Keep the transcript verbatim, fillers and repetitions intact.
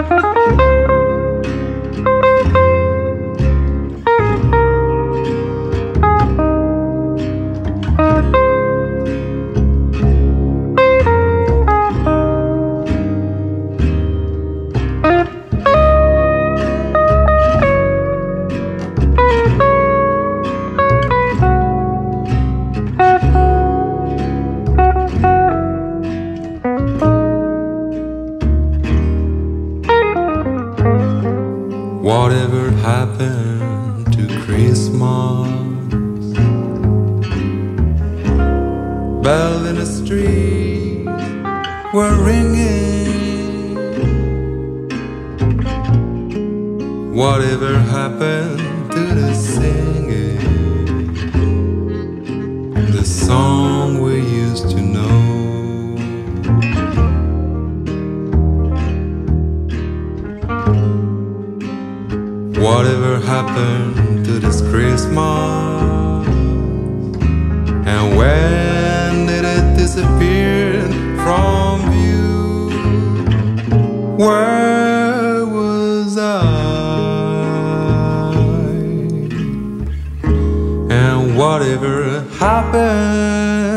Whatever happened to Christmas? Bells in the street were ringing. Whatever happened to the singing? The song we used to know. Whatever happened to this Christmas? And when did it disappear from view? Where was I? And whatever happened